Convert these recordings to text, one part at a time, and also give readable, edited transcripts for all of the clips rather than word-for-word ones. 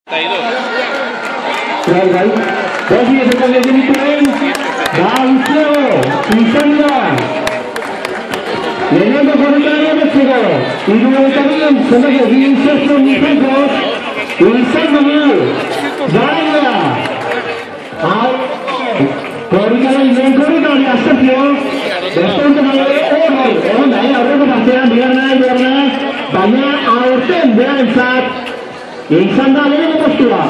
Bagi sekali genituen, Ganseo, Isanda. Llegando por el área de México, y luego también se ve que Vincenzo Nicolás, Isanda Gaya. Por el área de México, y Sergio, después de oro, onda, ahora pasean, viernes, baina aurten berantzat, izan da lehen postua.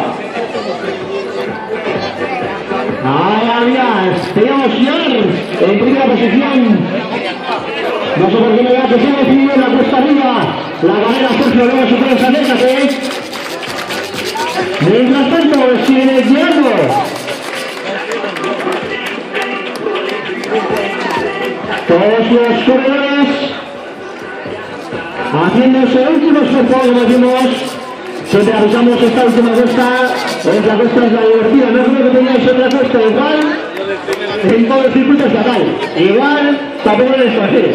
Tenemos Jan en primera posición. No sé por qué me da que se ha definido la cuesta arriba. La galera Sergio luego supera esa mesa que es. Mientras tanto, sigue guiando. Todos los corredores haciendo ese último esfuerzo, como decimos. Siempre avisamos esta última cuesta, la cuesta es la divertida, no creo que tengáis otra cuesta igual en todo el circuito estatal, igual tampoco en el extranjero.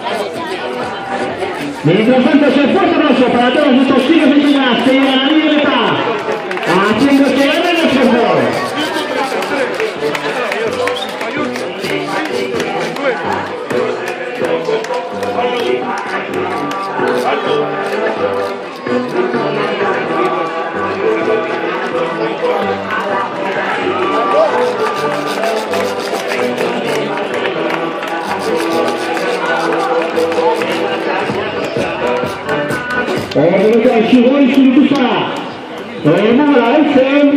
Mientras tanto, ese fuerte aplauso para todos nuestros chicos y chicas que llegan a la libreta, haciendo este gran esfuerzo. Orduko Xigoi Zurituza, Emora Elzen,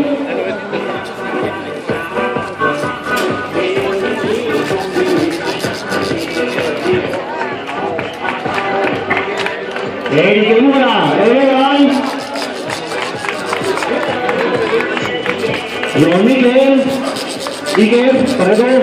Erik Emora, Eregai, Jon Mikel, Iker, Pareko,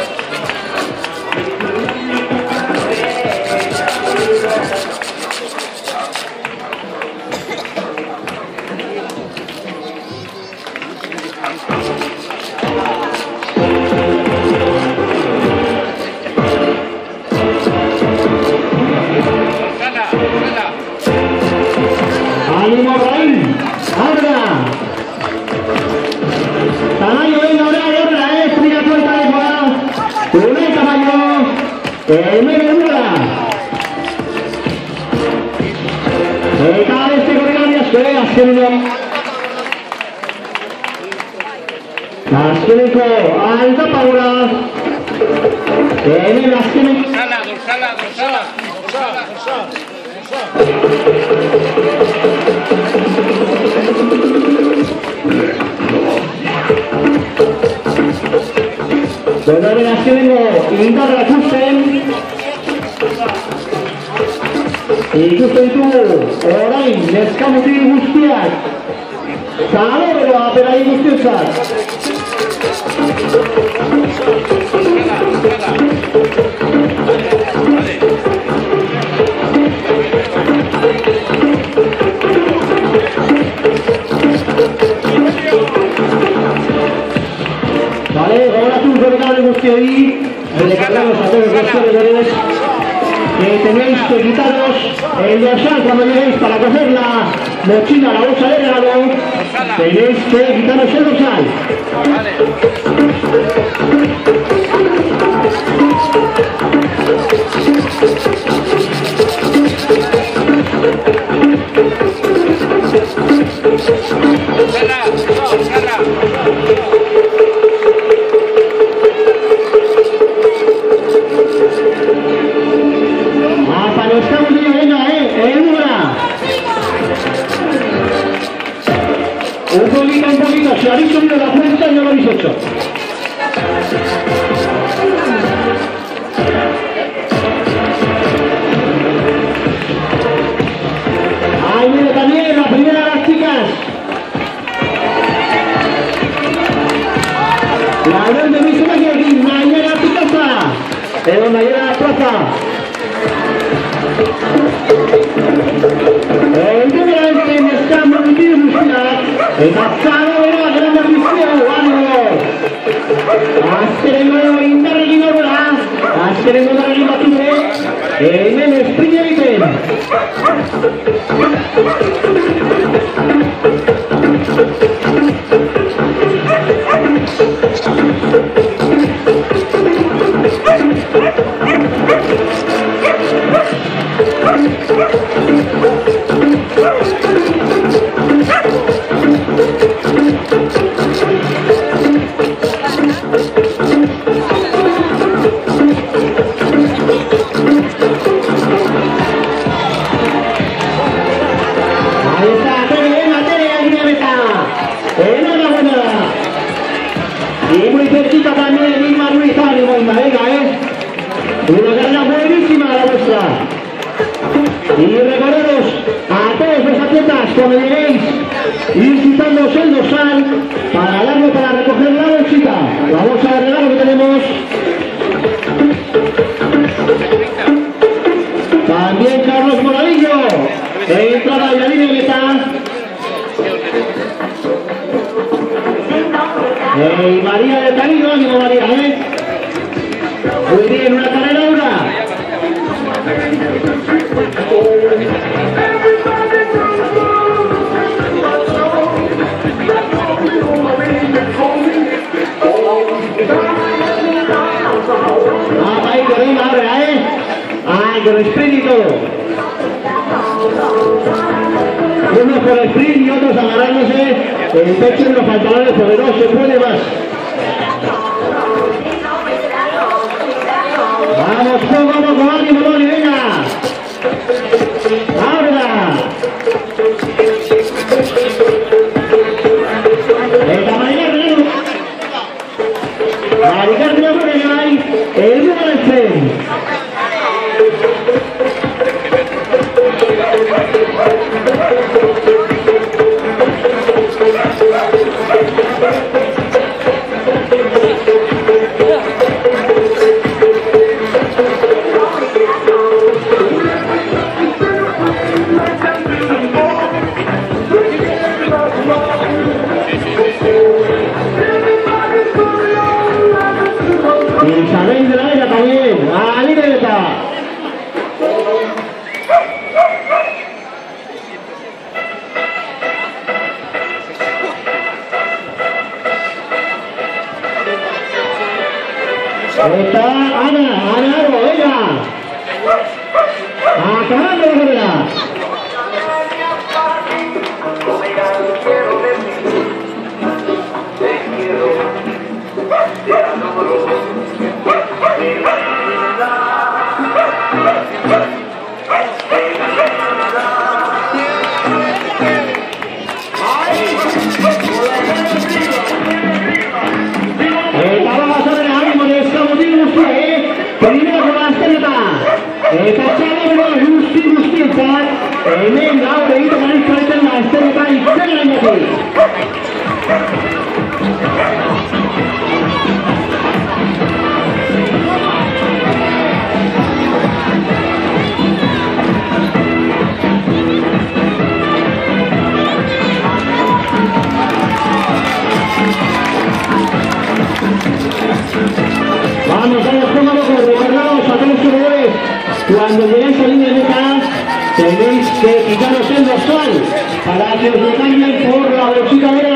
Azkeneko alda paura hemen azkeneko dorsala hemen azkeneko indarra ikusten ditugu orain neskamutik guztiak zaloberoa berai guztiotzat. Vale, ahora tú regalamos guztioi, recargamos a todos los corredores que tenéis que quitaros el dorsal cuando lleguéis para coger la mochila, la bolsa de regalo, tenéis que quitaros el dorsal. Un poquito, si habéis subido la cuenta y no lo habéis hecho. Ahí viene también la primera de las chicas. La grande misma que aquí, Nayera Picaza. Nayera Plaza. El número en está muy bien, eta zara gran ambizio, ánimo. Azkenengo indarrekin horrela, azkenengo indarrekin batute, hemen esprin egiten. cuando lleguéis, ir quitándoos el dorsal para darlo para recoger la bolsita. La bolsa de regalo que tenemos. También Carlos Moradillo. Entrada y la línea que está. María de Camino, ánimo María, Muy bien, una carrera ahora. Ahí que venga ahora, Ay, con el sprint y todo. Unos por el sprint y otros agarrándose el pecho de los pantalones porque no se puede más. Vamos, vamos con ánimo, Loli, venga. Ahora. Venga, Maricarmen. Maricarmen, venga ahí. El número del tren. Isabel de la Vega también, a libreta. Está Ana Arbo, venga. Acabando la carrera. Primero con la estrella. Pasamos justicia. Venga, ahora y con el frente en la estrella y pega en aquí. Vamos, cómodos, recordados a todos los jugadores. Cuando lleguéis a línea de meta, tenéis que quitaros el dorsal para que os lo cambien por la bolsita de